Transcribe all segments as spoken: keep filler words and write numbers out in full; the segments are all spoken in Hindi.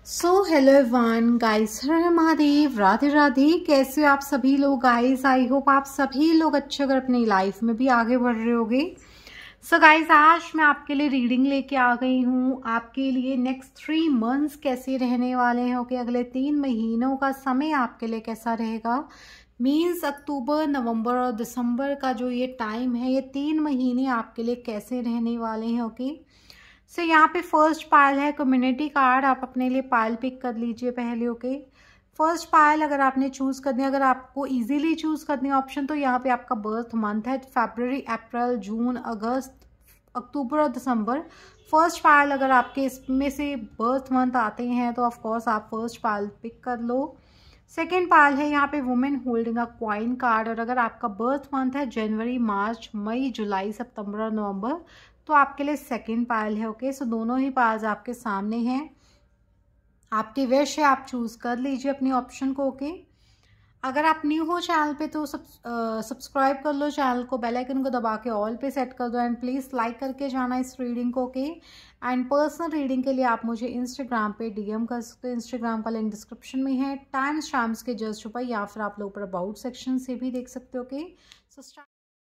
सो हेलो एवरीवन गाइस, हर महादेव, राधे राधे। कैसे हो आप सभी लोग गाइस? आई होप आप सभी लोग अच्छे अगर अपनी लाइफ में भी आगे बढ़ रहे होगे। सो गाइस, आज मैं आपके लिए रीडिंग लेके आ गई हूँ। आपके लिए नेक्स्ट थ्री मंथ्स कैसे रहने वाले हैं, ओके। अगले तीन महीनों का समय आपके लिए कैसा रहेगा, मीन्स अक्टूबर, नवंबर और दिसंबर का जो ये टाइम है, ये तीन महीने आपके लिए कैसे रहने वाले हैं, ओके। सो so, यहाँ पे फर्स्ट पायल है कम्युनिटी कार्ड। आप अपने लिए पायल पिक कर लीजिए पहले, ओके। फर्स्ट पायल अगर आपने चूज़ करनी है, अगर आपको इजीली चूज़ करनी है ऑप्शन, तो यहाँ पे आपका बर्थ मंथ है फरवरी, अप्रैल, जून, अगस्त, अक्टूबर और दिसंबर। फर्स्ट पायल अगर आपके इसमें से बर्थ मंथ आते हैं तो ऑफकोर्स आप फर्स्ट पायल पिक कर लो। सेकेंड पायल है यहाँ पे women holding a coin card, और अगर आपका बर्थ मंथ है जनवरी, मार्च, मई, जुलाई, सितंबर और नवंबर, तो आपके लिए सेकेंड पायल है, ओके। सो दोनों ही पायल्स आपके सामने हैं। आपकी विश है, आप चूज कर लीजिए अपनी ऑप्शन को, ओके। अगर आप न्यू हो चैनल पे तो सब सब्सक्राइब कर लो चैनल को, बेल आइकन को दबा के ऑल पे सेट कर दो, एंड प्लीज़ लाइक करके जाना इस रीडिंग को, ओके। एंड पर्सनल रीडिंग के लिए आप मुझे इंस्टाग्राम पे डीएम कर सकते हो। इंस्टाग्राम का लिंक डिस्क्रिप्शन में है, टाइम स्टैम्प्स के जस्ट ऊपर, या फिर आप लोग ऊपर अबाउट सेक्शन से भी देख सकते हो, ओके। सो स्टार्ट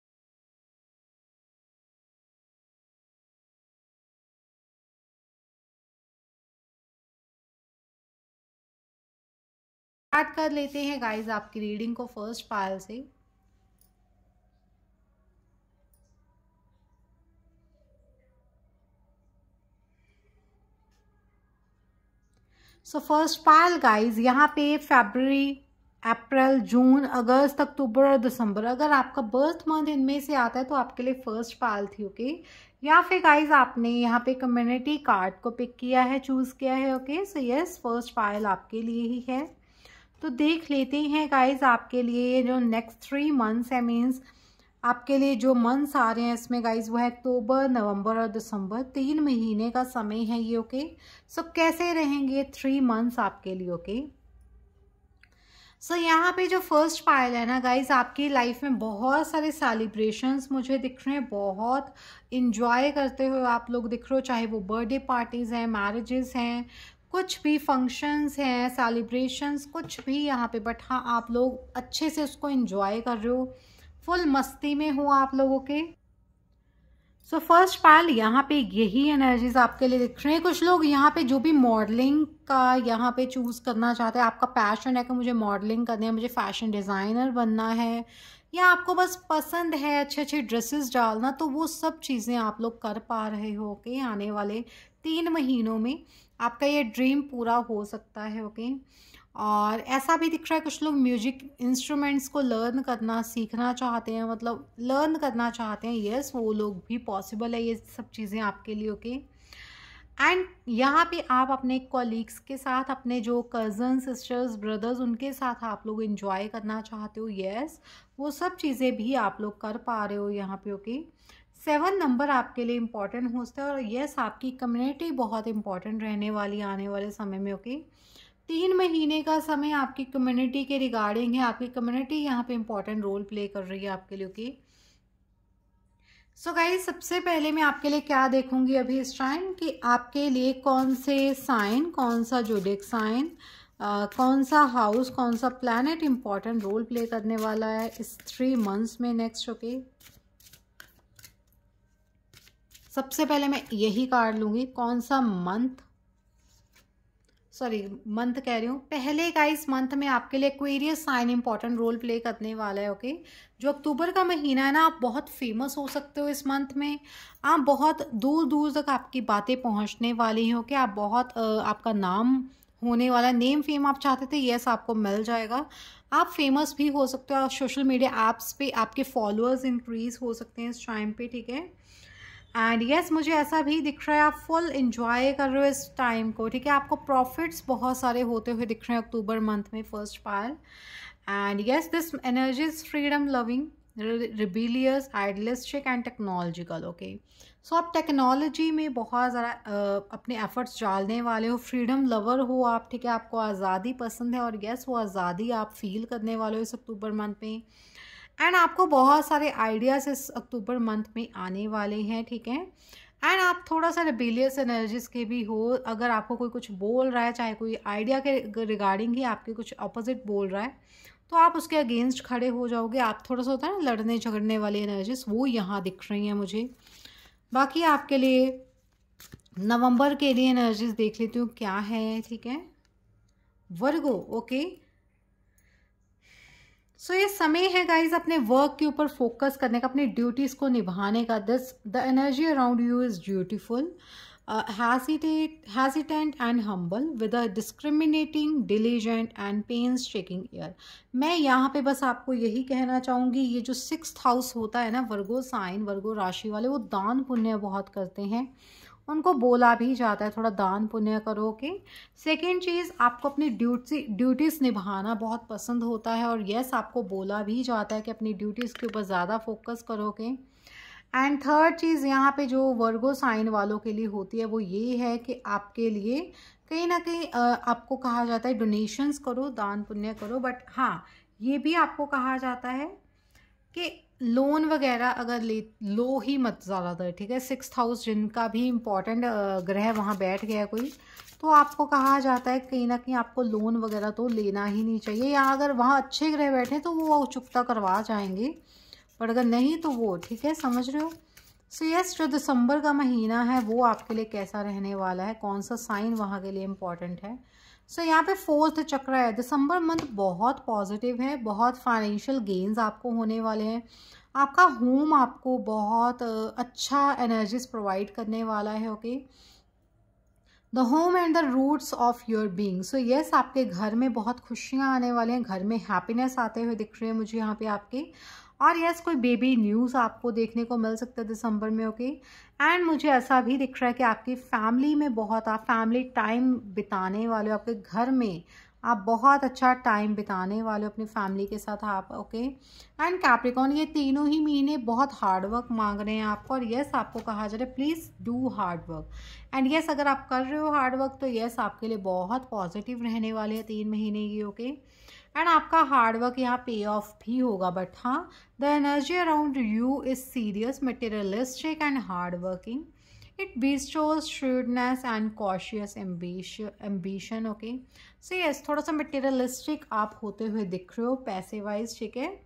स्टार्ट कर लेते हैं गाइज आपकी रीडिंग को फर्स्ट पायल से। सो फर्स्ट पायल गाइज यहाँ पे फरवरी, अप्रैल, जून, अगस्त, अक्टूबर और दिसंबर, अगर आपका बर्थ मंथ इनमें से आता है तो आपके लिए फर्स्ट पायल थी, ओके। या फिर गाइज आपने यहाँ पे कम्युनिटी कार्ड को पिक किया है, चूज किया है, okay. So yes, first pile आपके लिए ही है। तो देख लेते हैं गाइज आपके लिए जो नेक्स्ट थ्री मंथ्स है, मीन्स आपके लिए जो मंथ्स आ रहे हैं इसमें गाइज वो है अक्टूबर, नवंबर और दिसंबर। तीन महीने का समय है ये, ओके। सो कैसे रहेंगे थ्री मंथ्स आपके लिए, ओके। सो so, यहाँ पे जो फर्स्ट पायल है ना गाइज, आपकी लाइफ में बहुत सारे सेलिब्रेशंस मुझे दिख रहे हैं, बहुत इंजॉय करते हुए आप लोग दिख रहे हो, चाहे वो बर्थडे पार्टीज हैं, मैरिजेस हैं, कुछ भी फंक्शंस हैं, सेलिब्रेशंस, कुछ भी यहाँ पे, बट हाँ आप लोग अच्छे से उसको इंजॉय कर रहे हो, फुल मस्ती में हो आप लोगों के। सो फर्स्ट पायल यहाँ पे यही एनर्जीज आपके लिए दिख रहे हैं। कुछ लोग यहाँ पे जो भी मॉडलिंग का यहाँ पे चूज करना चाहते हैं, आपका पैशन है कि मुझे मॉडलिंग करनी है, मुझे फैशन डिज़ाइनर बनना है, या आपको बस पसंद है अच्छे अच्छे ड्रेसेस डालना, तो वो सब चीज़ें आप लोग कर पा रहे हो, ओके। आने वाले तीन महीनों में आपका ये ड्रीम पूरा हो सकता है, ओके। और ऐसा भी दिख रहा है कुछ लोग म्यूजिक इंस्ट्रूमेंट्स को लर्न करना, सीखना चाहते हैं, मतलब लर्न करना चाहते हैं, यस वो लोग भी पॉसिबल है ये सब चीज़ें आपके लिए, ओके। एंड यहाँ पे आप अपने कॉलीग्स के साथ, अपने जो कज़न, सिस्टर्स, ब्रदर्स, उनके साथ आप लोग इंजॉय करना चाहते हो, यस वो सब चीज़ें भी आप लोग कर पा रहे हो यहाँ पे, ओके। सेवन नंबर आपके लिए इम्पॉर्टेंट हो सकता है, और यस आपकी कम्युनिटी बहुत इंपॉर्टेंट रहने वाली आने वाले समय में, ओके। तीन महीने का समय आपकी कम्युनिटी के रिगार्डिंग है, आपकी कम्युनिटी यहाँ पे इंपॉर्टेंट रोल प्ले कर रही है आपके लिए, ओके। सो गाइस, सबसे पहले मैं आपके लिए क्या देखूंगी अभी इस टाइम कि आपके लिए कौन से साइन, कौन सा जोडिक साइन, कौन सा हाउस, कौन सा प्लैनेट इंपॉर्टेंट रोल प्ले करने वाला है इस थ्री मंथ्स में नेक्स्ट, ओके। सबसे पहले मैं यही कार्ड लूंगी, कौन सा मंथ, सॉरी मंथ कह रही हूँ, पहले का इस मंथ में आपके लिए Aquarius sign important role play करने वाला है, ओके। जो अक्टूबर का महीना है ना, आप बहुत फेमस हो सकते हो इस मंथ में, आप बहुत दूर दूर तक आपकी बातें पहुँचने वाली हैं, ओके। आप बहुत आपका नाम होने वाला, नेम फेम आप चाहते थे, यस आपको मिल जाएगा। आप फेमस भी हो सकते हो, सोशल मीडिया ऐप्स पे आपके फॉलोअर्स इंक्रीज हो सकते हैं इस टाइम पे, ठीक है। एंड यस yes, मुझे ऐसा भी दिख रहा है आप फुल इंजॉय कर रहे हो इस टाइम को, ठीक है। आपको प्रॉफिट्स बहुत सारे होते हुए दिख रहे हैं अक्टूबर मंथ में first pile. And yes, this energy is freedom loving, rebellious, idealistic and technological, okay. So आप टेक्नोलॉजी में बहुत ज़्यादा अपने एफर्ट्स डालने वाले हो, फ्रीडम लवर हो आप, ठीक है। आपको आज़ादी पसंद है, और यस वो आज़ादी आप फील करने वाले हो इस अक्टूबर मंथ में। एंड आपको बहुत सारे आइडियाज़ इस अक्टूबर मंथ में आने वाले हैं, ठीक है। एंड आप थोड़ा सा रिबेलियस एनर्जीज के भी हो। अगर आपको कोई कुछ बोल रहा है, चाहे कोई आइडिया के रिगार्डिंग ही आपके कुछ अपोजिट बोल रहा है, तो आप उसके अगेंस्ट खड़े हो जाओगे। आप थोड़ा सा होता है ना लड़ने झगड़ने वाली एनर्जीज, वो यहाँ दिख रही हैं मुझे। बाकी आपके लिए नवंबर के लिए एनर्जीज देख लेती हूँ क्या है, ठीक है। वर्गो, ओके। सो ये समय है गाइज अपने वर्क के ऊपर फोकस करने का, अपनी ड्यूटीज को निभाने का। This the energy around you is beautiful, hesitant and humble with a discriminating, diligent and painstaking ear। मैं यहाँ पे बस आपको यही कहना चाहूँगी, ये जो सिक्स्थ हाउस होता है ना, वर्गो साइन, वर्गो राशि वाले, वो दान पुण्य बहुत करते हैं। उनको बोला भी जाता है थोड़ा दान पुण्य करो के। सेकेंड चीज़, आपको अपनी ड्यूटी ड्यूटीज़ निभाना बहुत पसंद होता है, और यस आपको बोला भी जाता है कि अपनी ड्यूटीज़ के ऊपर ज़्यादा फोकस करोगे। एंड थर्ड चीज़ यहाँ पे जो वर्गो साइन वालों के लिए होती है वो ये है कि आपके लिए कहीं ना कहीं आपको कहा जाता है डोनेशंस करो, दान पुण्य करो, बट हाँ ये भी आपको कहा जाता है कि लोन वगैरह अगर ले लो ही मत ज़्यादातर, ठीक है। सिक्स्थ हाउस जिनका भी इम्पॉर्टेंट ग्रह वहाँ बैठ गया कोई, तो आपको कहा जाता है कहीं ना कहीं आपको लोन वगैरह तो लेना ही नहीं चाहिए, या अगर वहाँ अच्छे ग्रह बैठे तो वो चुकता करवा जाएंगे, पर अगर नहीं तो वो, ठीक है, समझ रहे हो। सो यस, जो दिसंबर का महीना है वो आपके लिए कैसा रहने वाला है, कौन सा साइन वहाँ के लिए इम्पॉर्टेंट है। सो so, यहाँ पे फोर्थ चक्र है। दिसंबर मंथ बहुत पॉजिटिव है, बहुत फाइनेंशियल गेन्स आपको होने वाले हैं। आपका होम आपको बहुत अच्छा एनर्जीज प्रोवाइड करने वाला है, okay. The home and the roots of your being. So yes, आपके घर में बहुत खुशियाँ आने वाले हैं, घर में हैप्पीनेस आते हुए दिख रहे हैं मुझे यहाँ पे आपके। और यस, कोई बेबी न्यूज़ आपको देखने को मिल सकता है दिसंबर में, ओके। एंड मुझे ऐसा भी दिख रहा है कि आपकी फैमिली में बहुत आप फैमिली टाइम बिताने वाले हो, आपके घर में आप बहुत अच्छा टाइम बिताने वाले हो अपनी फैमिली के साथ आप, ओके। एंड कैप्रिकॉर्न, ये तीनों ही महीने बहुत हार्ड वर्क मांग रहे हैं आपको, और यस आपको कहा जा रहा है please do hard work. And yes, अगर आप कर रहे हो हार्ड वर्क तो यस आपके लिए बहुत पॉजिटिव रहने वाले हैं तीन महीने ये, ओके। एंड आपका हार्ड वर्क यहाँ पे ऑफ भी होगा, बट हाँ the energy around you is serious, materialistic and hard working. It bestows shrewdness and cautious ambition, okay. So yes, थोड़ा सा मटेरियलिस्टिक आप होते हुए दिख रहे हो पैसे वाइज, ठीक है।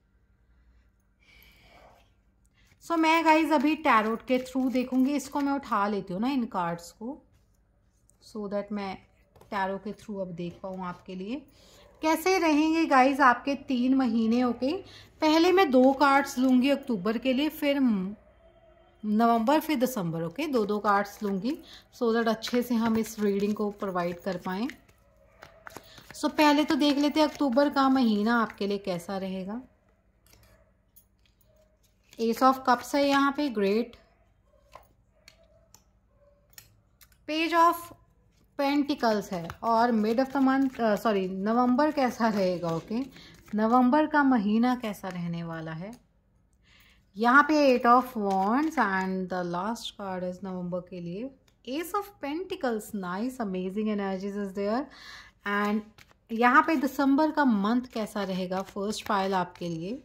सो so, मैं गाइज अभी टैरोट के थ्रू देखूंगी, इसको मैं उठा लेती हूँ ना इन कार्ड्स को, सो so दैट मैं टैरो के थ्रू अब देख पाऊँ आपके लिए कैसे रहेंगे गाइज आपके तीन महीने, ओके। पहले मैं दो कार्ड्स लूँगी अक्टूबर के लिए, फिर नवंबर, फिर दिसंबर, ओके। दो दो कार्ड्स लूँगी सो दैट अच्छे से हम इस रीडिंग को प्रोवाइड कर पाएँ। सो so, पहले तो देख लेते हैं अक्टूबर का महीना आपके लिए कैसा रहेगा। एस ऑफ कप्स है यहाँ पे, ग्रेट। पेज ऑफ पेंटिकल्स है, और mid of the month sorry नवंबर कैसा रहेगा, ओके okay? नवंबर का महीना कैसा रहने वाला है। यहाँ पे eight of wands and the last card is नवंबर के लिए ace of pentacles, nice, amazing energies is there. And यहाँ पे दिसंबर का मंथ कैसा रहेगा, फर्स्ट फाइल आपके लिए,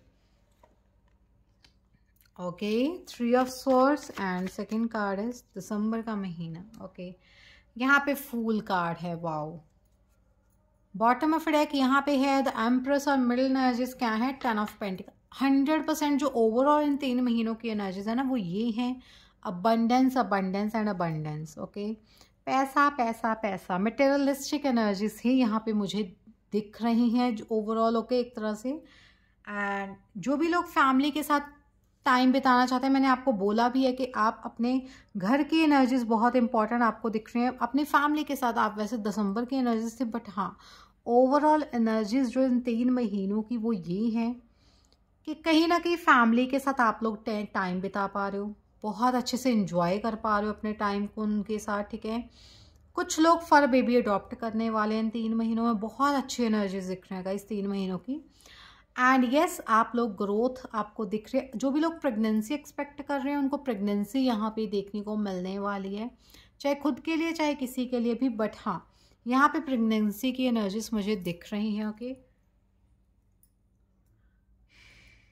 okay. Three of swords and second card is दिसंबर का महीना, ओके okay? यहाँ पे फूल कार्ड है, वाओ। बॉटम ऑफ डेक यहाँ पे है द एम्प्रेस, और मिडिल एनर्जीज क्या है, ten of pentacle. Hundred percent जो ओवरऑल इन तीन महीनों की एनर्जीज है ना वो ये हैं, abundance abundance and abundance, okay. पैसा पैसा पैसा, मटेरियलिस्टिक एनर्जीज ही यहाँ पे मुझे दिख रही हैं ओवरऑल, ओके, एक तरह से। एंड जो भी लोग फैमिली के साथ टाइम बिताना चाहते हैं, मैंने आपको बोला भी है कि आप अपने घर की एनर्जीज बहुत इंपॉर्टेंट आपको दिख रही हैं, अपनी फैमिली के साथ आप वैसे दिसंबर की एनर्जीज थे, बट हाँ ओवरऑल एनर्जीज जो इन तीन महीनों की वो ये हैं कि कहीं ना कहीं फैमिली के साथ आप लोग टाइम बिता पा रहे हो, बहुत अच्छे से इंजॉय कर पा रहे हो अपने टाइम को उनके साथ, ठीक है। कुछ लोग फर बेबी अडॉप्ट करने वाले हैं इन तीन महीनों में, बहुत अच्छी एनर्जीज दिख रहे हैं इस तीन महीनों की। एंड यस, आप लोग ग्रोथ आपको दिख रहे हैं, जो भी लोग प्रेगनेंसी एक्सपेक्ट कर रहे हैं उनको प्रेगनेंसी यहाँ पे देखने को मिलने वाली है, चाहे खुद के लिए चाहे किसी के लिए भी, बट हाँ यहाँ पे प्रेगनेंसी की एनर्जीज मुझे दिख रही हैं, ओके।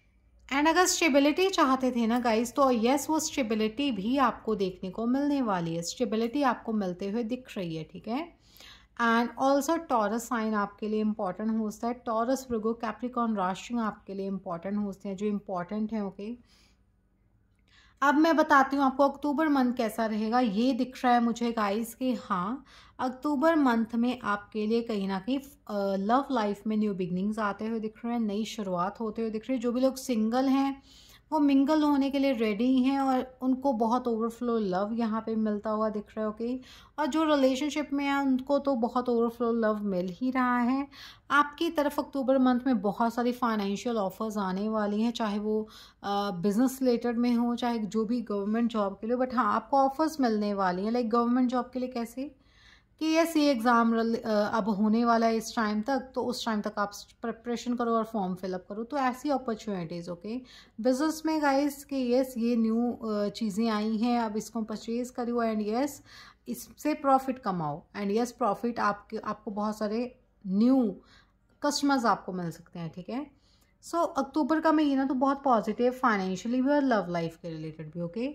एंड अगर स्टेबिलिटी चाहते थे ना गाइज, तो यस वो स्टेबिलिटी भी आपको देखने को मिलने वाली है, स्टेबिलिटी आपको मिलते हुए दिख रही है, ठीक है। एंड ऑल्सो टॉरस साइन आपके लिए इंपॉर्टेंट होता है, टॉरस, वर्गो, कैप्रिकॉर्न राशि आपके लिए इंपॉर्टेंट होते हैं, जो इंपॉर्टेंट है, ओके। अब मैं बताती हूँ आपको अक्टूबर मंथ कैसा रहेगा। ये दिख रहा है मुझे गाइस कि हाँ, अक्टूबर मंथ में आपके लिए कहीं ना कहीं लव लाइफ में न्यू बिगनिंग्स आते हुए दिख रहे हैं, नई शुरुआत होते हुए दिख रही है। जो भी लोग सिंगल हैं वो मिंगल होने के लिए रेडी हैं और उनको बहुत ओवरफ्लो लव यहाँ पे मिलता हुआ दिख रहा है, ओके। और जो रिलेशनशिप में है उनको तो बहुत ओवरफ्लो लव मिल ही रहा है। आपकी तरफ अक्टूबर मंथ में बहुत सारी फाइनेंशियल ऑफर्स आने वाली हैं, चाहे वो बिजनेस रिलेटेड में हो, चाहे जो भी गवर्नमेंट जॉब के लिए। बट हाँ, आपको ऑफर्स मिलने वाली हैं, लाइक गवर्नमेंट जॉब के लिए कैसे कि यस ये एग्ज़ाम अब होने वाला है इस टाइम तक, तो उस टाइम तक आप प्रिपरेशन करो और फॉर्म फिलअप करो, तो ऐसी अपॉर्चुनिटीज़, ओके। बिजनेस में गाइस कि यस ये न्यू चीज़ें आई हैं, अब इसको परचेज करो एंड यस इससे प्रॉफिट कमाओ एंड यस प्रॉफिट आपके आपको बहुत सारे न्यू कस्टमर्स आपको मिल सकते हैं, ठीक है। सो so, अक्टूबर का महीना तो बहुत पॉजिटिव फाइनेंशियली भी और लव लाइफ के रिलेटेड भी, okay.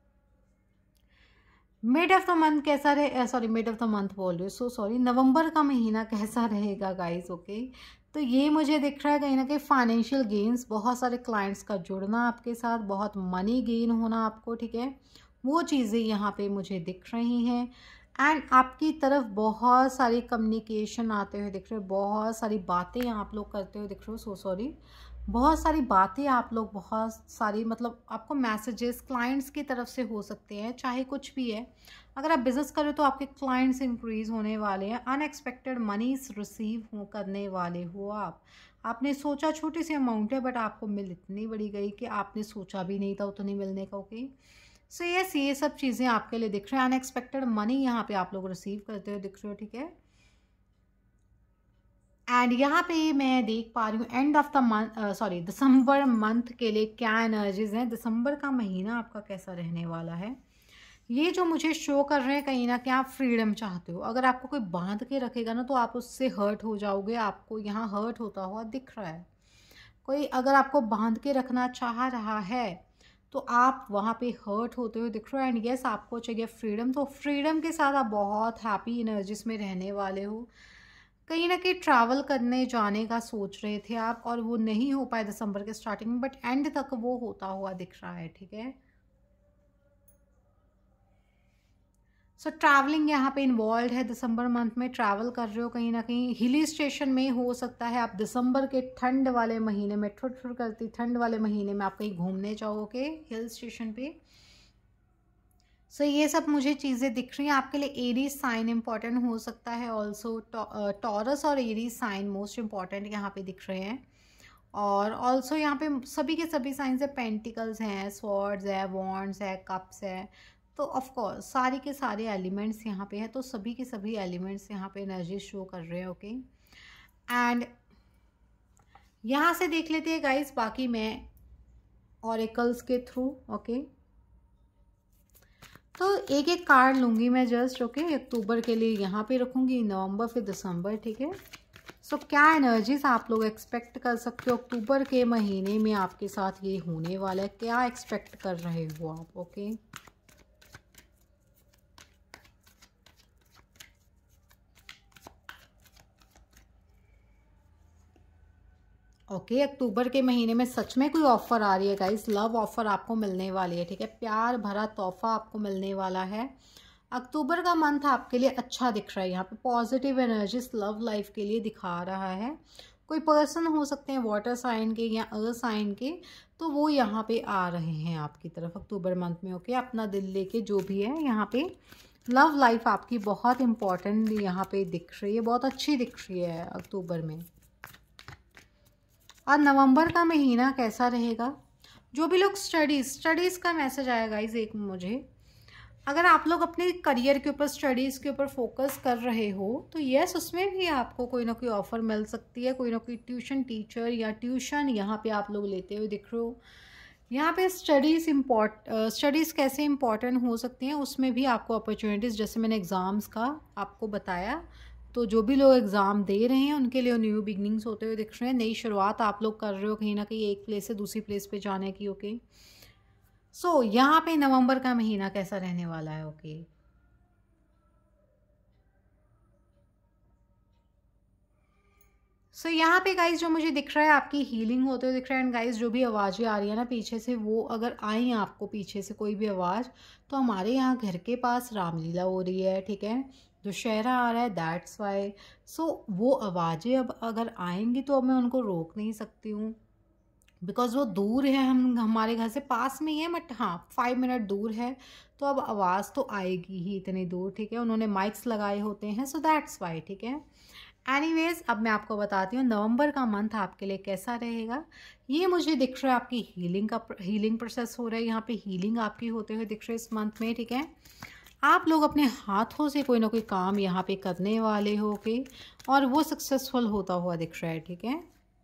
Mid of the month कैसा रहे, sorry mid of the month बोल रही हूँ, सो सॉरी, नवंबर का महीना कैसा रहेगा गाइस, ओके। तो ये मुझे दिख रहा है कहीं ना कहीं फाइनेंशियल गेन्स, बहुत सारे क्लाइंट्स का जुड़ना आपके साथ, बहुत मनी गेन होना आपको, ठीक है, वो चीज़ें यहाँ पे मुझे दिख रही हैं। एंड आपकी तरफ बहुत सारी कम्युनिकेशन आते हुए दिख रहे हैं, बहुत सारी बातें आप लोग करते हुए दिख रहे हो, सो सॉरी, बहुत सारी बातें आप लोग, बहुत सारी मतलब आपको मैसेजेस क्लाइंट्स की तरफ से हो सकते हैं, चाहे कुछ भी है। अगर आप बिज़नेस करें तो आपके क्लाइंट्स इंक्रीज़ होने वाले हैं, अनएक्सपेक्टेड मनीज रिसीव हो करने वाले हो आप। आपने सोचा छोटी सी अमाउंट है बट आपको मिल इतनी बड़ी गई कि आपने सोचा भी नहीं था उतनी मिलने का, ओके। सो यस ये सब चीज़ें आपके लिए दिख रहे हैं, अनएक्सपेक्टेड मनी यहाँ पे आप लोग रिसीव करते हुए दिख रहे हो, ठीक है। एंड यहाँ पे मैं देख पा रही हूँ end of the month, sorry दिसंबर मंथ के लिए क्या एनर्जीज हैं, दिसंबर का महीना आपका कैसा रहने वाला है। ये जो मुझे शो कर रहे हैं कहीं ना कहीं आप फ्रीडम चाहते हो। अगर आपको कोई बांध के रखेगा ना तो आप उससे हर्ट हो जाओगे, आपको यहाँ हर्ट होता हुआ दिख रहा है। कोई अगर आपको बांध के रखना चाह रहा है तो आप वहाँ पे हर्ट होते हुए दिख रहे हो। एंड यस आपको चाहिए फ्रीडम, तो फ्रीडम के साथ आप बहुत हैप्पी एनर्जीज में रहने वाले हो। कहीं ना कहीं ट्रैवल करने जाने का सोच रहे थे आप और वो नहीं हो पाए दिसंबर के स्टार्टिंग में, बट एंड तक वो होता हुआ दिख रहा है, ठीक है। सो ट्रैवलिंग यहाँ पे इन्वॉल्व है, दिसंबर मंथ में ट्रैवल कर रहे हो कहीं ना कहीं, हिली स्टेशन में हो सकता है आप दिसंबर के ठंड वाले महीने में, ठुर ठुर करती ठंड वाले महीने में आप कहीं घूमने जाओगे हिल स्टेशन पे। सो so, ये सब मुझे चीज़ें दिख रही हैं आपके लिए। एरीज साइन इंपॉर्टेंट हो सकता है, ऑल्सो टॉरस और एरीज साइन मोस्ट इंपॉर्टेंट यहाँ पे दिख रहे हैं। और ऑल्सो यहाँ पे सभी के सभी साइंस है, पेंटिकल्स हैं, स्वॉर्ड्स है, वॉन्ड्स है, कप्स है, तो ऑफ कोर्स सारे के सारे एलिमेंट्स यहाँ पे हैं, तो सभी के सभी एलिमेंट्स यहाँ पे एनर्जी शो कर रहे हैं, ओके। एंड यहाँ से देख लेते हैं गाइस, बाकी मैं ऑरेकल्स के थ्रू, ओके। तो एक एक कार्ड लूँगी मैं जस्ट, ओके। अक्टूबर के लिए यहाँ पे रखूँगी, नवंबर फिर दिसंबर, ठीक है। सो क्या एनर्जीज आप लोग एक्सपेक्ट कर सकते हो अक्टूबर के महीने में आपके साथ ये होने वाला है, क्या एक्सपेक्ट कर रहे हो आप, ओके। ओके okay, अक्टूबर के महीने में सच में कोई ऑफर आ रही है गाइस, लव ऑफर आपको मिलने वाली है, ठीक है। प्यार भरा तोहफा आपको मिलने वाला है। अक्टूबर का मंथ आपके लिए अच्छा दिख रहा है, यहाँ पे पॉजिटिव एनर्जीज लव लाइफ के लिए दिखा रहा है। कोई पर्सन हो सकते हैं वाटर साइन के या अर्थ साइन के, तो वो यहाँ पे आ रहे हैं आपकी तरफ अक्टूबर मंथ में, ओके। अपना दिल लेके जो भी है, यहाँ पे लव लाइफ आपकी बहुत इंपॉर्टेंट यहाँ पे दिख रही है, बहुत अच्छी दिख रही है अक्टूबर में। और नवंबर का महीना कैसा रहेगा, जो भी लोग स्टडीज़ स्टडीज़ का मैसेज आया गाइस एक मुझे, अगर आप लोग अपने करियर के ऊपर स्टडीज़ के ऊपर फोकस कर रहे हो तो यस उसमें भी आपको कोई ना कोई ऑफ़र मिल सकती है, कोई ना कोई ट्यूशन टीचर या ट्यूशन यहाँ पे आप लोग लेते हुए दिख रहे हो। यहाँ पे स्टडीज़ इम्पॉर्ट स्टडीज़ कैसे इंपॉर्टेंट हो सकती हैं, उसमें भी आपको अपॉर्चुनिटीज़, जैसे मैंने एग्ज़ाम्स का आपको बताया, तो जो भी लोग एग्ज़ाम दे रहे हैं उनके लिए न्यू बिगनिंग्स होते हुए दिख रहे हैं, नई शुरुआत आप लोग कर रहे हो कहीं ना कहीं एक प्लेस से दूसरी प्लेस पे जाने की। ओके, सो यहाँ पे नवंबर का महीना कैसा रहने वाला है। ओके, सो so, यहाँ पे गाइज जो मुझे दिख रहा है आपकी हीलिंग होते हुए दिख रहा है। एंड गाइज जो भी आवाज़ें आ रही है ना पीछे से, वो अगर आई आपको पीछे से कोई भी आवाज़, तो हमारे यहाँ घर के पास रामलीला हो रही है, ठीक है, दशहरा आ रहा है, दैट्स वाई। सो वो आवाज़ें अब अगर आएंगी तो अब मैं उनको रोक नहीं सकती हूँ, बिकॉज वो दूर है, हम हमारे घर से पास में ही है, बट हाँ फाइव मिनट दूर है, तो अब आवाज़ तो आएगी ही इतनी दूर, ठीक है। उन्होंने माइक्स लगाए होते हैं, सो दैट्स वाई, ठीक है। एनीवेज अब मैं आपको बताती हूँ नवंबर का मंथ आपके लिए कैसा रहेगा। ये मुझे दिख रहा है आपकी हीलिंग का हीलिंग प्रोसेस हो रहा है, यहाँ पे हीलिंग आपकी होते हुए दिख रही है इस मंथ में, ठीक है। आप लोग अपने हाथों से कोई ना कोई काम यहाँ पे करने वाले हो के, और वो सक्सेसफुल होता हुआ दिख रहा है, ठीक है।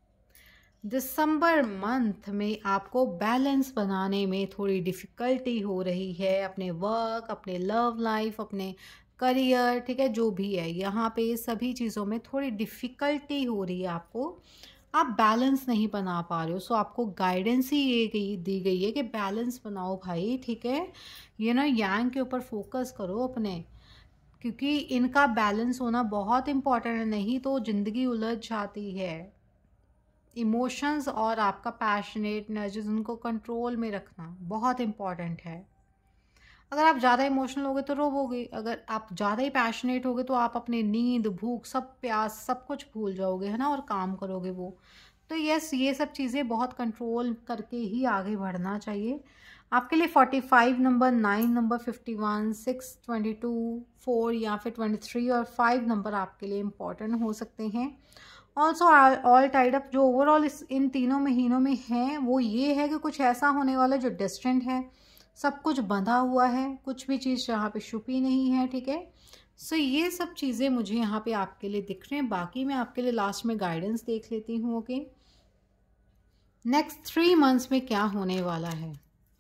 दिसंबर मंथ में आपको बैलेंस बनाने में थोड़ी डिफ़िकल्टी हो रही है, अपने वर्क, अपने लव लाइफ, अपने करियर, ठीक है, जो भी है यहाँ पे सभी चीज़ों में थोड़ी डिफ़िकल्टी हो रही है आपको, आप बैलेंस नहीं बना पा रहे हो। सो आपको गाइडेंस ही ये गई दी गई है कि बैलेंस बनाओ भाई, ठीक है। ये ना यांग के ऊपर फोकस करो अपने, क्योंकि इनका बैलेंस होना बहुत इम्पॉर्टेंट है, नहीं तो ज़िंदगी उलझ जाती है। इमोशंस और आपका पैशनेट एनर्जीज उनको कंट्रोल में रखना बहुत इम्पॉर्टेंट है। अगर आप ज़्यादा इमोशनल होगे तो रोवोगे, अगर आप ज़्यादा ही पैशनेट होगे तो आप अपने नींद, भूख, सब प्यास, सब कुछ भूल जाओगे, है ना, और काम करोगे वो। तो यस, ये सब चीज़ें बहुत कंट्रोल करके ही आगे बढ़ना चाहिए। आपके लिए forty five number, nine number, fifty one, six, twenty two, four या फिर ट्वेंटी थ्री और फाइव नंबर आपके लिए इम्पॉर्टेंट हो सकते हैं। ऑल्सो ऑल टाइड अप जो ओवरऑल इस इन तीनों महीनों में है वो ये है कि कुछ ऐसा होने वाला जो डिस्टेंट है, सब कुछ बंधा हुआ है, कुछ भी चीज़ यहाँ पे छुपी नहीं है, ठीक है। सो so, ये सब चीज़ें मुझे यहाँ पे आपके लिए दिख रहे हैं। बाकी मैं आपके लिए लास्ट में गाइडेंस देख लेती हूँ। ओके, नेक्स्ट थ्री मंथ्स में क्या होने वाला है।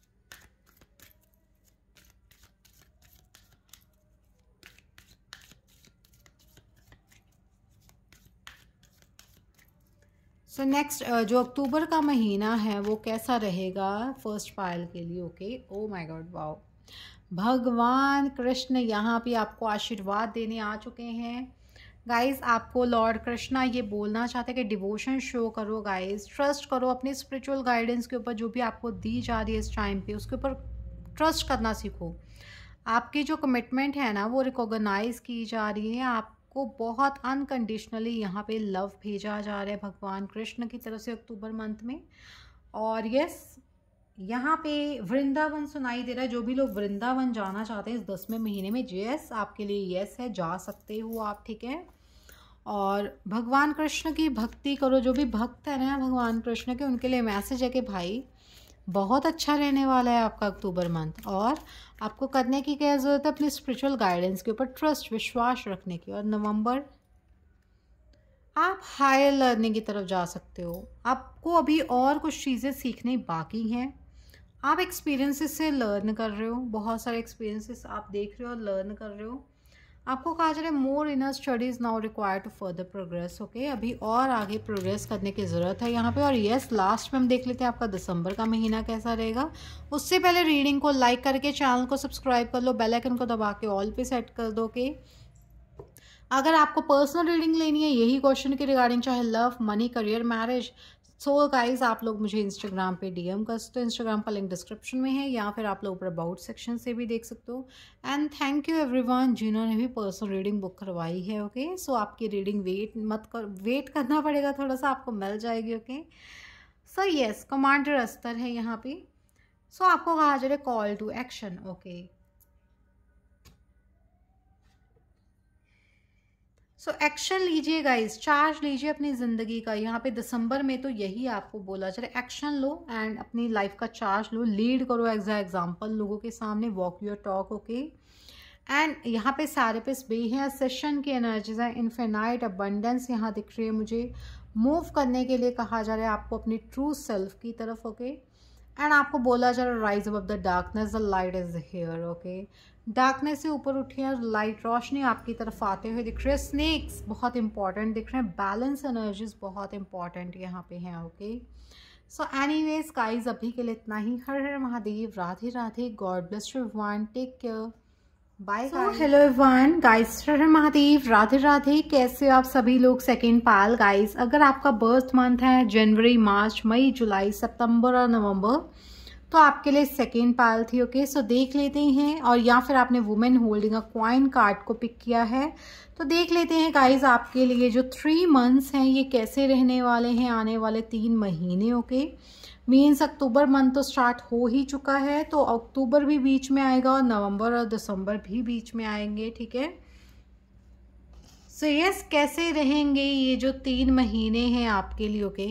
सो so, नेक्स्ट uh, जो अक्टूबर का महीना है वो कैसा रहेगा फर्स्ट पायल के लिए। Okay, oh my god, wow, भगवान कृष्ण यहाँ पे आपको आशीर्वाद देने आ चुके हैं। गाइस आपको लॉर्ड कृष्णा ये बोलना चाहते हैं कि डिवोशन शो करो गाइस, ट्रस्ट करो अपनी स्पिरिचुअल गाइडेंस के ऊपर, जो भी आपको दी जा रही है इस टाइम पे उसके ऊपर ट्रस्ट करना सीखो। आपकी जो कमिटमेंट है ना वो रिकॉग्नाइज की जा रही है, आप को बहुत अनकंडीशनली यहाँ पे लव भेजा जा रहा है भगवान कृष्ण की तरफ से अक्टूबर मंथ में। और यस, यहाँ पे वृंदावन सुनाई दे रहा है। जो भी लोग वृंदावन जाना चाहते हैं इस दसवें महीने में, यस आपके लिए यस है, जा सकते हो आप, ठीक है। और भगवान कृष्ण की भक्ति करो, जो भी भक्त है ना भगवान कृष्ण के, उनके लिए मैसेज है कि भाई बहुत अच्छा रहने वाला है आपका अक्टूबर मंथ, और आपको करने की क्या ज़रूरत है, अपनी स्पिरिचुअल गाइडेंस के ऊपर ट्रस्ट, विश्वास रखने की। और नवंबर आप हायर लर्निंग की तरफ जा सकते हो, आपको अभी और कुछ चीज़ें सीखनी बाकी हैं, आप एक्सपीरियंसेस से लर्न कर रहे हो, बहुत सारे एक्सपीरियंसेस आप देख रहे हो और लर्न कर रहे हो। आपको कहा जा रहा है more inner studies now require to further progress. Okay, अभी और आगे प्रोग्रेस करने की ज़रूरत है यहाँ पे। और यस, लास्ट में हम देख लेते हैं आपका दिसंबर का महीना कैसा रहेगा। उससे पहले रीडिंग को लाइक करके चैनल को सब्सक्राइब कर लो, बेल आइकन को दबा के ऑल पे सेट कर दो। के अगर आपको पर्सनल रीडिंग लेनी है यही क्वेश्चन के रिगार्डिंग, चाहे love, money, career, marriage, so guys आप लोग मुझे इंस्टाग्राम पे डीएम कर सकते हो, इंस्टाग्राम का लिंक डिस्क्रिप्शन में है, या फिर आप लोग ऊपर अबाउट सेक्शन से भी देख सकते हो। एंड थैंक यू एवरीवन जिन्होंने भी पर्सनल रीडिंग बुक करवाई है। ओके, सो आपकी रीडिंग वेट मत कर वेट करना पड़ेगा थोड़ा सा, आपको मिल जाएगी। ओके, सो यस, कमांडर अस्तर है यहाँ पे। सो so, आपको कहा जा रहा है call to action. Okay, so action लीजिए गाइस, चार्ज लीजिए अपनी ज़िंदगी का। यहाँ पे दिसंबर में तो यही आपको बोला चले, एक्शन लो एंड अपनी लाइफ का चार्ज लो, लीड करो एज अ एग्जाम्पल लोगों के सामने, walk your talk. Okay, and यहाँ पे सारे पे बे हैं, सेशन की एनर्जीज है, इन्फिनाइट अबंडेंस यहाँ दिख रही है मुझे। मूव करने के लिए कहा जा रहा है आपको अपनी ट्रू सेल्फ की तरफ। ओके, एंड आपको बोला जा रहा है rise above the darkness, the light is here. Okay, darkness से ऊपर उठी है, लाइट रोशनी आपकी तरफ आते हुए दिख रहे हैं। स्नेक्स बहुत इंपॉर्टेंट दिख रहे हैं, बैलेंस एनर्जीज बहुत इंपॉर्टेंट यहाँ पे हैं। ओके, सो एनीवेज गाइज, अभी के लिए इतना ही। हर हर Mahadev, Radhe Radhe, god bless you everyone, take care, bye. So hello everyone guys, हर हर महादेव, राधे राधे। कैसे आप सभी लोग? सेकेंड पाल गाइज, अगर आपका बर्थ मंथ है जनवरी, मार्च, मई, जुलाई, सितंबर और नवंबर, तो आपके लिए सेकेंड पाल थी। ओके, सो देख लेते हैं। और या फिर आपने women holding a coin card को पिक किया है, तो देख लेते हैं गाइज आपके लिए जो थ्री मंथ्स हैं ये कैसे रहने वाले हैं, आने वाले तीन महीने। ओके, मीन्स अक्टूबर मंथ तो स्टार्ट हो ही चुका है, तो अक्टूबर भी बीच में आएगा और नवंबर और दिसंबर भी बीच में आएंगे। ठीक है, सो यस, कैसे रहेंगे ये जो तीन महीने हैं आपके लिए। ओके,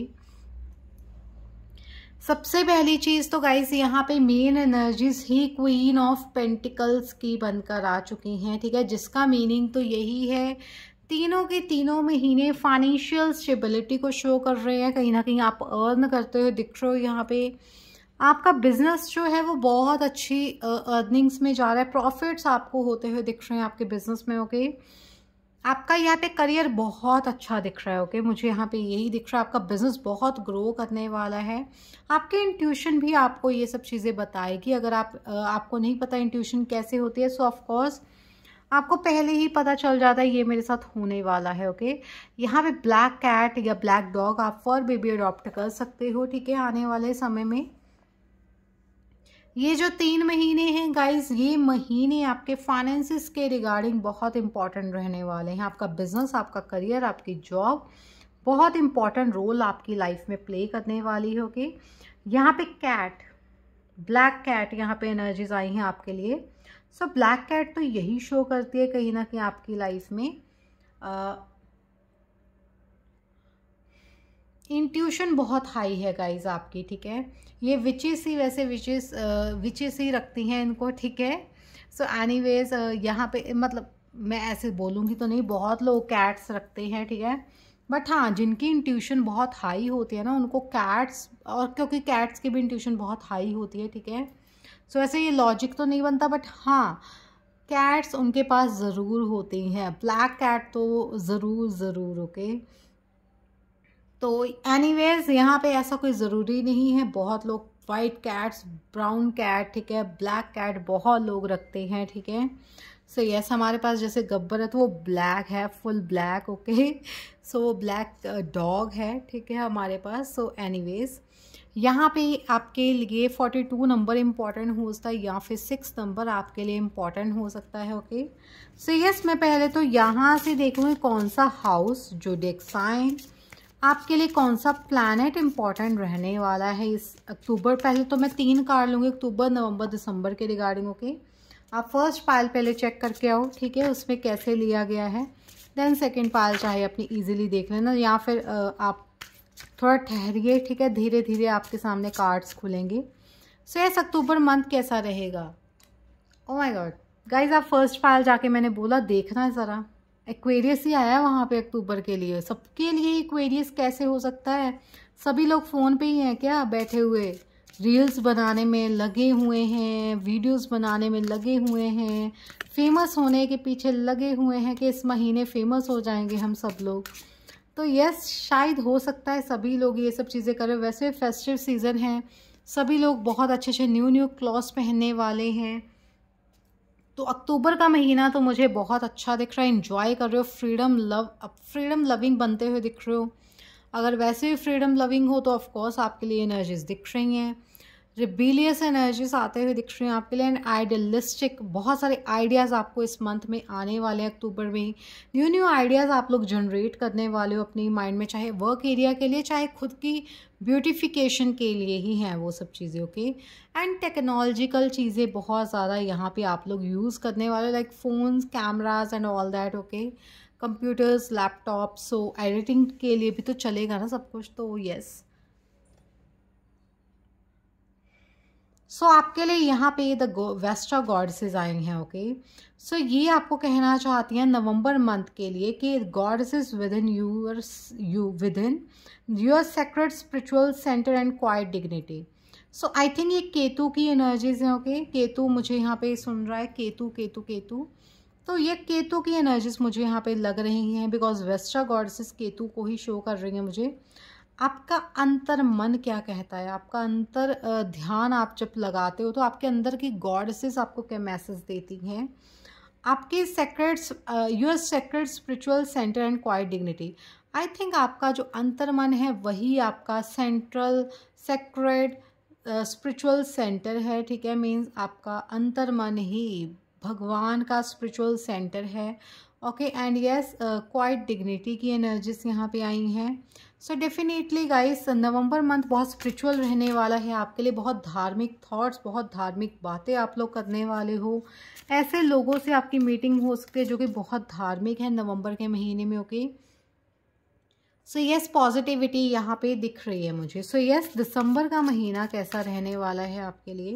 सबसे पहली चीज तो गाइस यहाँ पे मेन एनर्जीज ही क्वीन ऑफ पेंटिकल्स की बनकर आ चुकी हैं। ठीक है, जिसका मीनिंग तो यही है, तीनों के तीनों महीने फाइनेंशियल स्टेबिलिटी को शो कर रहे हैं। कहीं ना कहीं आप अर्न करते हुए दिख रहे हो। यहाँ पे आपका बिजनेस जो है वो बहुत अच्छी अर्निंग्स में जा रहा है, प्रॉफिट्स आपको होते हुए दिख रहे हैं आपके बिजनेस में। ओके, आपका यहाँ पे करियर बहुत अच्छा दिख रहा है। ओके, मुझे यहाँ पे यही दिख रहा है, आपका बिजनेस बहुत ग्रो करने वाला है। आपके इंट्यूशन भी आपको ये सब चीज़ें बताएगी। अगर आप आपको नहीं पता इंट्यूशन कैसे होती है, सो ऑफ कोर्स आपको पहले ही पता चल जाता है ये मेरे साथ होने वाला है। ओके, यहाँ पे ब्लैक कैट या ब्लैक डॉग आप फॉर बेबी अडॉप्ट कर सकते हो। ठीक है, आने वाले समय में ये जो तीन महीने हैं गाइस, ये महीने आपके फाइनेंसिस के रिगार्डिंग बहुत इंपॉर्टेंट रहने वाले हैं। आपका बिजनेस, आपका करियर, आपकी जॉब बहुत इंपॉर्टेंट रोल आपकी लाइफ में प्ले करने वाली है। ओके, यहाँ पे कैट, ब्लैक कैट, यहाँ पे एनर्जीज आई हैं आपके लिए। सो ब्लैक कैट तो यही शो करती है कहीं ना कहीं आपकी लाइफ में इंट्यूशन uh, बहुत हाई है गाइज आपकी। ठीक है, ये विचेस ही वैसे विचेस विचेस ही रखती हैं इनको। ठीक है, सो एनीवेज यहाँ पे मतलब मैं ऐसे बोलूँगी तो नहीं, बहुत लोग कैट्स रखते हैं। ठीक है, बट हाँ, जिनकी इंट्यूशन बहुत हाई होती है ना उनको कैट्स, और क्योंकि कैट्स की भी इंट्यूशन बहुत हाई होती है। ठीक है, सो ऐसे ये लॉजिक तो नहीं बनता, बट हाँ कैट्स उनके पास ज़रूर होती हैं, ब्लैक कैट तो ज़रूर ज़रूर। ओके, तो एनीवेज यहाँ पे ऐसा कोई ज़रूरी नहीं है। बहुत लोग वाइट कैट्स, ब्राउन कैट, ठीक है, ब्लैक कैट बहुत लोग रखते हैं। ठीक है, सो so, यस yes, हमारे पास जैसे गब्बर है तो वो ब्लैक है, फुल ब्लैक। ओके, सो वो ब्लैक डॉग है। ठीक है, हमारे पास। सो एनीवेज यहाँ पे आपके लिए फोर्टी टू नंबर इम्पॉर्टेंट हो सकता है या फिर सिक्स नंबर आपके लिए इम्पॉर्टेंट हो सकता है। ओके, सो यस, मैं पहले तो यहाँ से देखूँगी कौन सा हाउस, ज़ोडिएक साइन, आपके लिए कौन सा प्लैनेट इम्पॉर्टेंट रहने वाला है इस अक्टूबर। पहले तो मैं तीन कार्ड लूँगी अक्टूबर, नवंबर, दिसंबर के रिगार्डिंग। ओके, आप फर्स्ट पायल पहले चेक करके आओ। ठीक है, उसमें कैसे लिया गया है, देन सेकंड पायल चाहे अपनी इजीली देख लेना, या फिर आप थोड़ा ठहरिए। ठीक है, धीरे धीरे आपके सामने कार्ड्स खुलेंगे। सो यस, अक्टूबर मंथ कैसा रहेगा। ओह माय गॉड गाइज, आप फर्स्ट पायल जाके मैंने बोला देखना है ज़रा, एक्वेरियस ही आया वहाँ पे अक्टूबर के लिए। सबके लिए एक्वेरियस कैसे हो सकता है? सभी लोग फ़ोन पे ही हैं क्या बैठे हुए, रील्स बनाने में लगे हुए हैं, वीडियोस बनाने में लगे हुए हैं, फेमस होने के पीछे लगे हुए हैं कि इस महीने फेमस हो जाएंगे हम सब लोग। तो यस, शायद हो सकता है सभी लोग ये सब चीज़ें करें। वैसे फेस्टिव सीज़न है, सभी लोग बहुत अच्छे अच्छे न्यू न्यू क्लॉथ्स पहनने वाले हैं। तो अक्टूबर का महीना तो मुझे बहुत अच्छा दिख रहा है, एंजॉय कर रहे हो, फ्रीडम लव फ्रीडम लविंग बनते हुए दिख रहे हो। अगर वैसे भी फ्रीडम लविंग हो तो ऑफ कोर्स आपके लिए एनर्जीज दिख रही हैं, रिबेलियस एनर्जीज आते हुए दिख रही हैं आपके लिए, एंड आइडियलिस्टिक बहुत सारे आइडियाज़ आपको इस मंथ में आने वाले हैं। अक्टूबर में न्यू न्यू आइडियाज़ आप लोग जनरेट करने वाले हो अपनी माइंड में, चाहे वर्क एरिया के लिए, चाहे खुद की ब्यूटिफिकेशन के लिए ही हैं वो सब चीज़ें। ओके, एंड टेक्नोलॉजिकल चीज़ें बहुत ज़्यादा यहाँ पे आप लोग यूज़ करने वाले, like phones, cameras and all that. Okay, computers, laptop, so editing के लिए भी तो चलेगा ना सब कुछ। तो यस, सो so, आपके लिए यहाँ पे द वेस्टा गॉडेसेस आए हैं। ओके, सो ये आपको कहना चाहती हैं नवंबर मंथ के लिए कि goddesses within your you within your secret spiritual centre and quiet dignity. So I think ये केतु की एनर्जीज हैं। ओके, केतु मुझे यहाँ पे सुन रहा है, केतु केतु केतु। तो ये केतु की एनर्जीज मुझे यहाँ पे लग रही हैं, बिकॉज वेस्टा गॉडेसेस केतु को ही शो कर रही हैं मुझे। आपका अंतर मन क्या कहता है, आपका अंतर ध्यान आप जब लगाते हो तो आपके अंदर की गॉडेसेस आपको क्या मैसेज देती हैं। आपके secrets, your secret spiritual centre and quiet dignity. I think आपका जो अंतर मन है वही आपका सेंट्रल सेक्रेट स्पिरिचुअल सेंटर है, ठीक है। मीन्स आपका अंतर मन ही भगवान का स्पिरिचुअल सेंटर है। Okay, and yes quiet dignity की एनर्जीज यहाँ पे आई हैं। सो डेफिनेटली गाइस, नवंबर मंथ बहुत स्पिरिचुअल रहने वाला है आपके लिए। बहुत धार्मिक थॉट्स, बहुत धार्मिक बातें आप लोग करने वाले हो। ऐसे लोगों से आपकी मीटिंग हो सकती है जो कि बहुत धार्मिक है नवंबर के महीने में। ओके, सो यस, पॉजिटिविटी यहाँ पे दिख रही है मुझे। सो so, यस yes, दिसंबर का महीना कैसा रहने वाला है आपके लिए।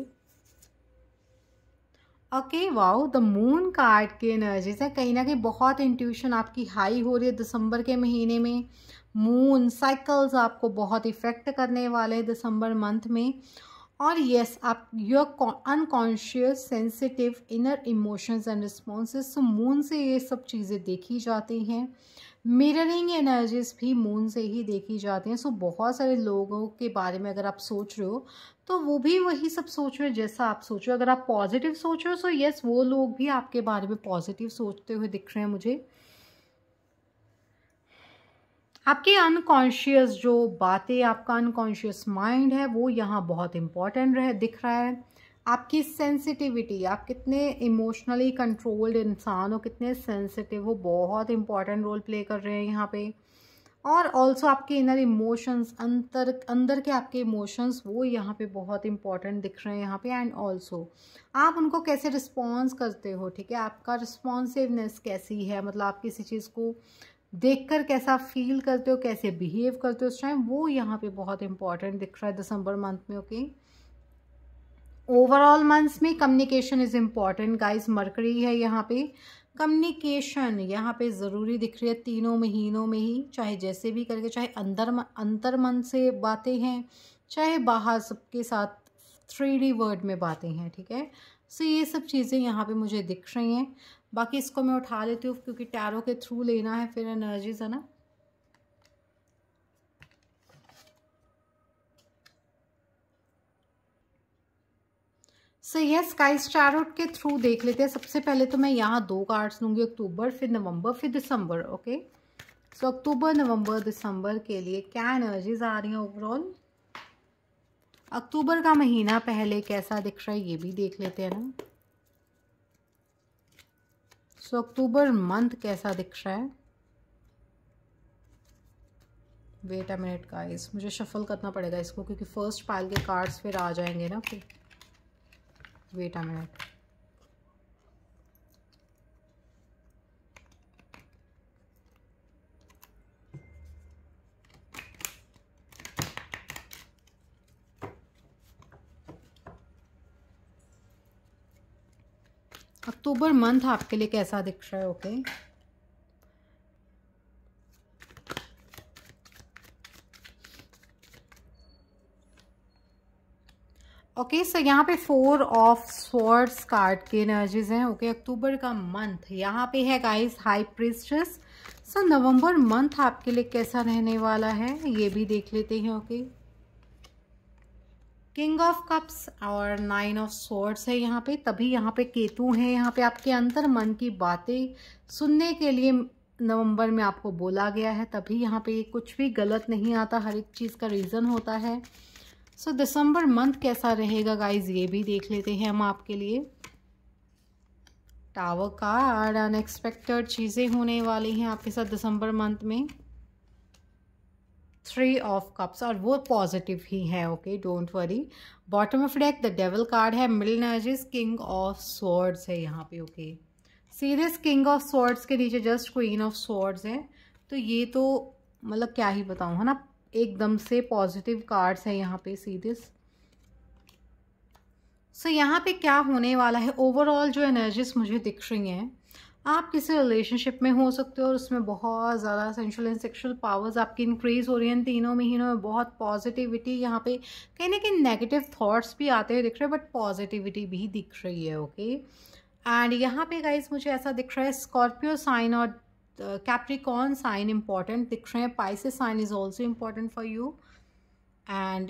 Okay, wow, the moon card की एनर्जीज है। कहीं ना कहीं बहुत इंट्यूशन आपकी हाई हो रही है दिसंबर के महीने में। मून साइकिल्स आपको बहुत इफेक्ट करने वाले हैं दिसंबर मंथ में। और यस, आप your unconscious sensitive inner emotions and responses, so moon से ये सब चीज़ें देखी जाती हैं। मिररिंग एनर्जीज भी मून से ही देखी जाती हैं। सो बहुत सारे लोगों के बारे में अगर आप सोच रहे हो तो वो भी वही सब सोच रहे हो जैसा आप सोच रहे हो। अगर आप पॉजिटिव सोच रहे हो सो यस, वो लोग भी आपके बारे में पॉजिटिव सोचते हुए दिख रहे हैं मुझे। आपके अनकॉन्शियस जो बातें, आपका अनकॉन्शियस माइंड है वो यहाँ बहुत इंपॉर्टेंट रहे दिख रहा है। आपकी सेंसिटिविटी, आप कितने इमोशनली कंट्रोल्ड इंसान हो, कितने सेंसिटिव हो, बहुत इंपॉर्टेंट रोल प्ले कर रहे हैं यहाँ पे। और ऑल्सो आपके इनर इमोशंस, अंतर अंदर के आपके इमोशंस वो यहाँ पे बहुत इंपॉर्टेंट दिख रहे हैं यहाँ पे। एंड ऑल्सो आप उनको कैसे रिस्पॉन्स करते हो, ठीक है, आपका रिस्पॉन्सिवनेस कैसी है, मतलब आप किसी चीज़ को देखकर कैसा फील करते हो, कैसे बिहेव करते हो उस टाइम, वो यहाँ पे बहुत इंपॉर्टेंट दिख रहा है दिसंबर मंथ में। ओके, ओवरऑल मंथ्स में communication is important guys. Mercury है यहाँ पे, कम्युनिकेशन यहाँ पे ज़रूरी दिख रही है तीनों महीनों में ही, चाहे जैसे भी करके, चाहे अंदर अंतर मन से बातें हैं, चाहे बाहर सबके साथ थ्री डी वर्ड में बातें हैं, ठीक है। सो ये सब चीज़ें यहाँ पे मुझे दिख रही हैं। बाकी इसको मैं उठा लेती हूँ क्योंकि टैरो के थ्रू लेना है फिर एनर्जीज, है ना। सो यस गाइस, टैरोट के थ्रू देख लेते हैं। सबसे पहले तो मैं यहाँ दो कार्ड्स लूँगी, अक्टूबर फिर नवंबर फिर दिसंबर। ओके, सो अक्टूबर नवंबर दिसंबर के लिए क्या एनर्जीज आ रही हैं ओवरऑल। अक्टूबर का महीना पहले कैसा दिख रहा है ये भी देख लेते हैं ना। सो अक्टूबर मंथ कैसा दिख रहा है। वेट अ मिनट गाइस, मुझे शफल करना पड़ेगा इसको क्योंकि फर्स्ट पाइल के कार्ड्स फिर आ जाएंगे ना फिर। वेट अ मिनट, अक्टूबर मंथ आपके लिए कैसा दिख रहा है। ओके, ओके सो यहाँ पे फोर ऑफ स्वॉर्ड्स कार्ड की एनर्जीज हैं। ओके, अक्टूबर का मंथ यहाँ पे है गाइस हाई प्रीस्टेस। सो नवंबर मंथ आपके लिए कैसा रहने वाला है ये भी देख लेते हैं। ओके, किंग ऑफ कप्स और नाइन ऑफ स्वॉर्ड्स है यहाँ पे, तभी यहाँ पे केतु है। यहाँ पे आपके अंतर मन की बातें सुनने के लिए नवंबर में आपको बोला गया है, तभी यहाँ पे कुछ भी गलत नहीं आता, हर एक चीज़ का रीज़न होता है। सो so, दिसंबर मंथ कैसा रहेगा गाइज ये भी देख लेते हैं हम आपके लिए। टावर कार्ड, अनएक्सपेक्टेड चीज़ें होने वाली हैं आपके साथ दिसंबर मंथ में। थ्री ऑफ कप्स और वो पॉजिटिव ही है। Okay, don't worry. Bottom of deck the devil card है, middle energies king of swords है यहाँ पे। Okay, serious king of swords के नीचे जस्ट क्वीन ऑफ स्वॉर्ड्स है, तो ये तो मतलब क्या ही बताऊँ, है ना, एकदम से पॉजिटिव कार्ड्स है यहाँ पे सीरियस। सो so, यहाँ पे क्या होने वाला है ओवरऑल जो एनर्जीज मुझे दिख रही हैं, आप किसी रिलेशनशिप में हो सकते हो और उसमें बहुत ज़्यादा सेंशुअल एंड सेक्सुअल पावर्स आपकी इंक्रीज हो रही हैं तीनों महीनों में। बहुत पॉजिटिविटी यहाँ पे, कहीं ना कहीं नेगेटिव थॉट्स भी आते हुए दिख रहे हैं बट पॉजिटिविटी भी दिख रही है। ओके, एंड यहाँ पे गाइस मुझे ऐसा दिख रहा है स्कॉर्पियो साइन और कैप्रिकॉर्न साइन इंपॉर्टेंट दिख रहे हैं। Pisces sign is also important for you. And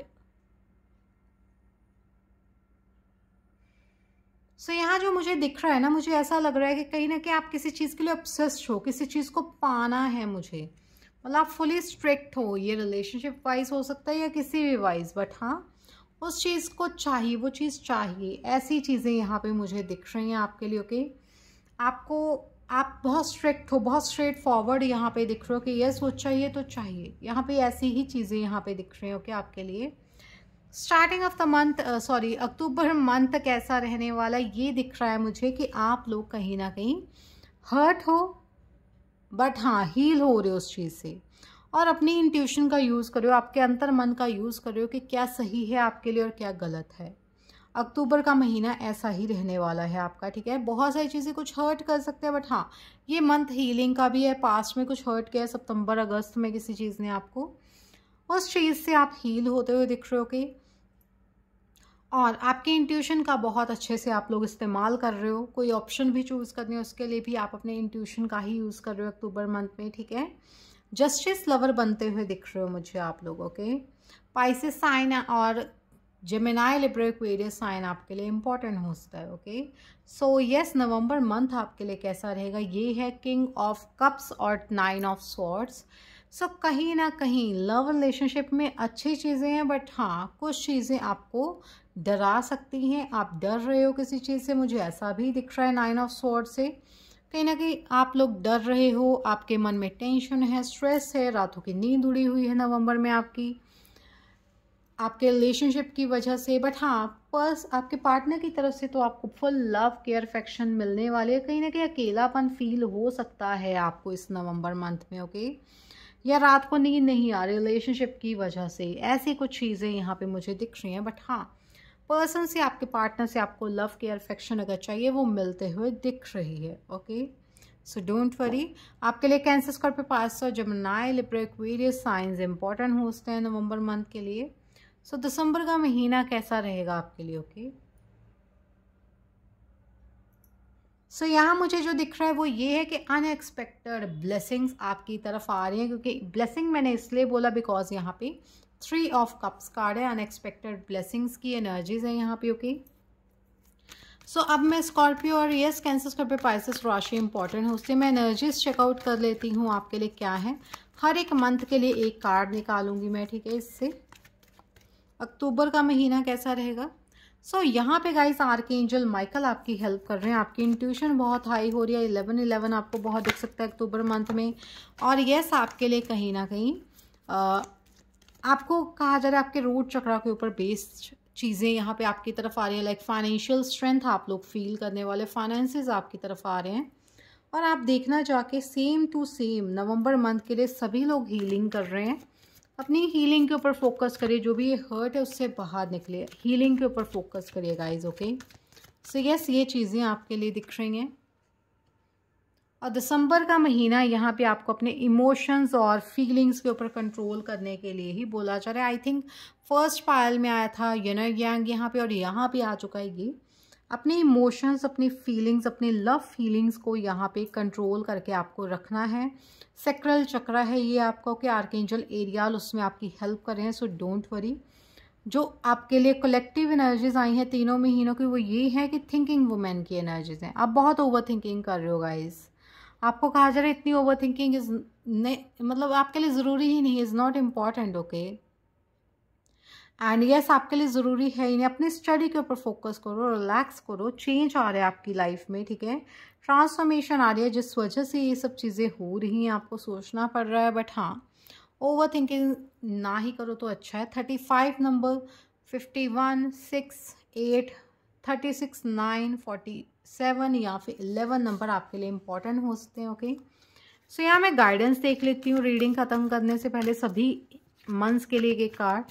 so so, यहाँ जो मुझे दिख रहा है ना, मुझे ऐसा लग रहा है कि कहीं ना कहीं आप किसी चीज़ के लिए ऑब्सेस्ड हो, किसी चीज़ को पाना है मुझे, मतलब आप फुली स्ट्रिक्ट हो। ये रिलेशनशिप वाइज हो सकता है या किसी भी वाइज, बट हाँ उस चीज़ को चाहिए, वो चीज़ चाहिए। ऐसी चीज़ें यहाँ पे मुझे दिख रही हैं आपके लिए। ओके, आपको आप बहुत स्ट्रिक्ट हो, बहुत स्ट्रेट फॉरवर्ड यहाँ पे दिख रहे हो कि यस वो चाहिए तो चाहिए। यहाँ पे ऐसी ही चीज़ें यहाँ पे दिख रही हैं। ओके, आपके लिए starting of the month, sorry अक्टूबर मंथ कैसा रहने वाला ये दिख रहा है मुझे कि आप लोग कहीं ना कहीं हर्ट हो बट हाँ हील हो रहे हो उस चीज़ से, और अपनी इंट्यूशन का यूज़ कर रहे हो, आपके अंतर मन का यूज़ कर रहे हो कि क्या सही है आपके लिए और क्या गलत है। अक्टूबर का महीना ऐसा ही रहने वाला है आपका। ठीक है, बहुत सारी चीज़ें कुछ हर्ट कर सकते हैं बट हाँ ये मंथ हीलिंग का भी है। पास्ट में कुछ हर्ट किया है, सितंबर अगस्त में किसी चीज़ ने आपको, उस चीज़ से आप हील होते हुए दिख रहे हो कि, और आपके इंट्यूशन का बहुत अच्छे से आप लोग इस्तेमाल कर रहे हो। कोई ऑप्शन भी चूज़ करनी है उसके लिए भी आप अपने इंट्यूशन का ही यूज़ कर रहे हो अक्टूबर मंथ में। ठीक है, जस्टिस लवर बनते हुए दिख रहे हो मुझे आप लोग। ओके, पाइसेस साइन और जेमिनाई लिब्रा एक्वेरियस साइन आपके लिए इंपॉर्टेंट होता है। ओके, सो यस नवंबर मंथ आपके लिए कैसा रहेगा, ये है किंग ऑफ कप्स और nine of swords. So so, कहीं ना कहीं लव रिलेशनशिप में अच्छी चीज़ें हैं बट हाँ कुछ चीज़ें आपको डरा सकती हैं। आप डर रहे हो किसी चीज़ से, मुझे ऐसा भी दिख रहा है नाइन ऑफ स्वॉर्ड से। कहीं ना कहीं आप लोग डर रहे हो, आपके मन में टेंशन है, स्ट्रेस है, रातों की नींद उड़ी हुई है नवंबर में आपकी, आपके रिलेशनशिप की वजह से। बट हाँ पर्स आपके पार्टनर की तरफ से तो आपको फुल लव केयर अफेक्शन मिलने वाले है। कहीं ना कहीं अकेलापन फील हो सकता है आपको इस नवंबर मंथ में। ओके, या रात को नींद नहीं आ रही रिलेशनशिप की वजह से, ऐसी कुछ चीज़ें यहाँ पे मुझे दिख रही हैं। बट हाँ पर्सन से, आपके पार्टनर से आपको लव केयर अफेक्शन अगर चाहिए वो मिलते हुए दिख रही है। Okay, so don't worry. आपके लिए Cancer, Scorpio, Pisces, Gemini, Libra, Aquarius signs important होते हैं नवंबर मंथ के लिए। सो so, दिसंबर का महीना कैसा रहेगा आपके लिए। ओके, सो so, यहाँ मुझे जो दिख रहा है वो ये है कि अनएक्सपेक्टेड ब्लेसिंग्स आपकी तरफ आ रही हैं, क्योंकि ब्लेसिंग मैंने इसलिए बोला बिकॉज यहाँ पे थ्री ऑफ कप्स कार्ड है, अनएक्सपेक्टेड ब्लेसिंग्स की एनर्जीज है यहाँ पे। ओके, सो अब मैं स्कॉर्पियो और यस कैंसर, स्कॉर्पियो, पाइसेस राशि इंपॉर्टेंट होते हैं, मैं एनर्जीज चेकआउट कर लेती हूँ आपके लिए क्या है। हर एक मंथ के लिए एक कार्ड निकालूंगी मैं। ठीक है, इससे अक्टूबर का महीना कैसा रहेगा। सो so, यहाँ पे गाइस आर्कएंजल माइकल आपकी हेल्प कर रहे हैं। आपकी इंट्यूशन बहुत हाई हो रही है, इलेवन इलेवन आपको बहुत दिख सकता है अक्टूबर मंथ में। और यस आपके लिए कहीं ना कहीं आ, आपको कहा जा रहा है आपके रूट चक्रा के ऊपर बेस्ड चीज़ें यहाँ पे आपकी तरफ आ रही है। लाइक फाइनेंशियल स्ट्रेंथ आप लोग फील करने वाले, फाइनेंसेस आपकी तरफ आ रहे हैं। और आप देखना जाके सेम टू सेम नवंबर मंथ के लिए सभी लोग हीलिंग कर रहे हैं। अपनी हीलिंग के ऊपर फोकस करिए, जो भी ये हर्ट है उससे बाहर निकले, हीलिंग के ऊपर फोकस करिए गाइज। ओके, सो यस ये चीज़ें आपके लिए दिख रही हैं। और दिसंबर का महीना यहाँ पे आपको अपने इमोशंस और फीलिंग्स के ऊपर कंट्रोल करने के लिए ही बोला जा रहा है। आई थिंक फर्स्ट पायल में आया था यन यांग यहाँ पे, और यहाँ पे आ चुका है ये। अपने इमोशंस, अपनी फीलिंग्स, अपनी लव फीलिंग्स को यहाँ पे कंट्रोल करके आपको रखना है। सेक्रल चक्र है ये आपका कि आर्कएंजल एरियल उसमें आपकी हेल्प कर रहे हैं। So don't worry. जो आपके लिए कलेक्टिव एनर्जीज आई हैं तीनों महीनों की वो ये है कि थिंकिंग वुमेन की एनर्जीज हैं। आप बहुत ओवर थिंकिंग कर रहे हो गाइज। आपको कहा जा रहा है इतनी ओवर थिंकिंग इज मतलब आपके लिए ज़रूरी ही नहीं, is not important. Okay, and yes आपके लिए ज़रूरी है इन्हें अपनी स्टडी के ऊपर फोकस करो, रिलैक्स करो। चेंज आ रहा है आपकी लाइफ में। ठीक है, ट्रांसफॉर्मेशन आ रही है, जिस वजह से ये सब चीज़ें हो रही हैं आपको सोचना पड़ रहा है। बट हाँ ओवर थिंकिंग ना ही करो तो अच्छा है। Thirty five number, fifty one, six, eight, thirty six, nine, forty seven या फिर इलेवन नंबर आपके लिए इम्पॉर्टेंट हो सकते हैं। ओके, सो यहाँ मैं गाइडेंस देख लेती हूँ रीडिंग ख़त्म करने से पहले सभी मंथ्स के लिए एक कार्ड।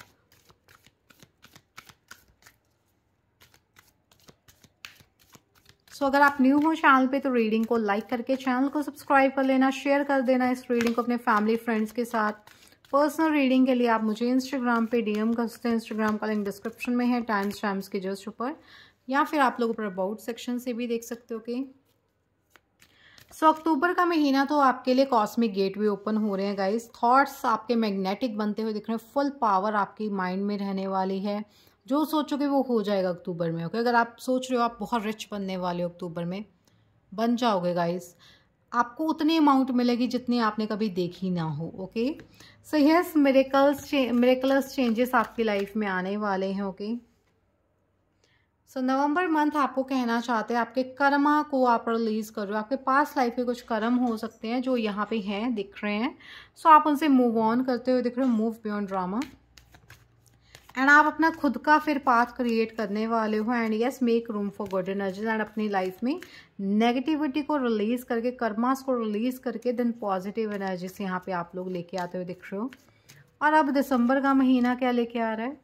सो so, अगर आप न्यू हो चैनल पे तो रीडिंग को लाइक करके चैनल को सब्सक्राइब कर लेना, शेयर कर देना इस रीडिंग को अपने फैमिली फ्रेंड्स के साथ। पर्सनल रीडिंग के लिए आप मुझे इंस्टाग्राम पे डीएम कर सकते हैं, इंस्टाग्राम का लिंक डिस्क्रिप्शन में है, टाइम स्टैम्प्स के जस्ट ऊपर, या फिर आप लोग ऊपर अबाउट सेक्शन से भी देख सकते हो। कि सो so, अक्टूबर का महीना तो आपके लिए कॉस्मिक गेटवे ओपन हो रहे हैं गाइस। थॉट्स आपके मैग्नेटिक बनते हुए दिख रहे हैं, फुल पावर आपकी माइंड में रहने वाली है। जो सोचोगे वो हो जाएगा अक्टूबर में। ओके, अगर आप सोच रहे हो आप बहुत रिच बनने वाले हो अक्टूबर में, बन जाओगे गाइस। आपको उतनी अमाउंट मिलेगी जितनी आपने कभी देखी ना हो। Okay, so yes, miracles miraculous changes आपकी लाइफ में आने वाले हैं। ओके, सो नवंबर मंथ आपको कहना चाहते हैं आपके कर्मा को आप रिलीज कर रहे हो। आपके पास लाइफ के कुछ कर्म हो सकते हैं जो यहाँ पे हैं, दिख रहे हैं। सो so, आप उनसे मूव ऑन करते हुए दिख रहे हो, मूव बियॉन्ड ड्रामा। एंड आप अपना खुद का फिर पाथ क्रिएट करने वाले हो। And yes, make room for good energies. And अपनी लाइफ में नेगेटिविटी को रिलीज करके, कर्मास को रिलीज करके, देन पॉजिटिव एनर्जी से यहाँ पे आप लोग लेके आते हुए दिख रहे हो। और अब दिसंबर का महीना क्या लेके आ रहा है?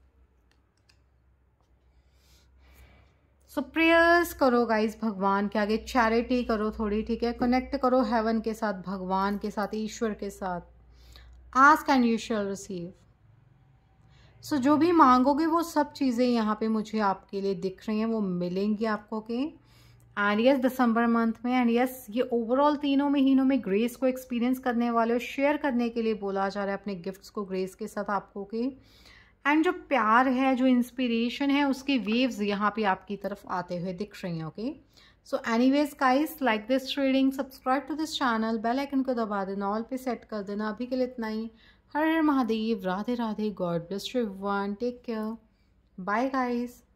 सो so, प्रेयर्स करो गाइस भगवान के आगे, चैरिटी करो थोड़ी, ठीक है। कनेक्ट करो हेवन के साथ, भगवान के साथ, ईश्वर के साथ। Ask and you shall receive. So जो भी मांगोगे वो सब चीज़ें यहाँ पे मुझे आपके लिए दिख रही हैं, वो मिलेंगी आपको। के एंड यस, दिसंबर मंथ में, एंड यस, ये ओवरऑल तीनों महीनों में ग्रेस को एक्सपीरियंस करने वाले हो। शेयर करने के लिए बोला जा रहा है अपने गिफ्ट्स को ग्रेस के साथ आपको। के एंड जो प्यार है, जो इंस्पिरेशन है, उसकी वेव्स यहाँ पे आपकी तरफ आते हुए दिख रही हैं। Okay, so anyways guys, like this reading, subscribe to this channel, bell icon को दबा देना, ऑल पे सेट कर देना। अभी के लिए इतना ही। हर हर Mahadev, Radhe Radhe, god bless everyone, take care, bye guys.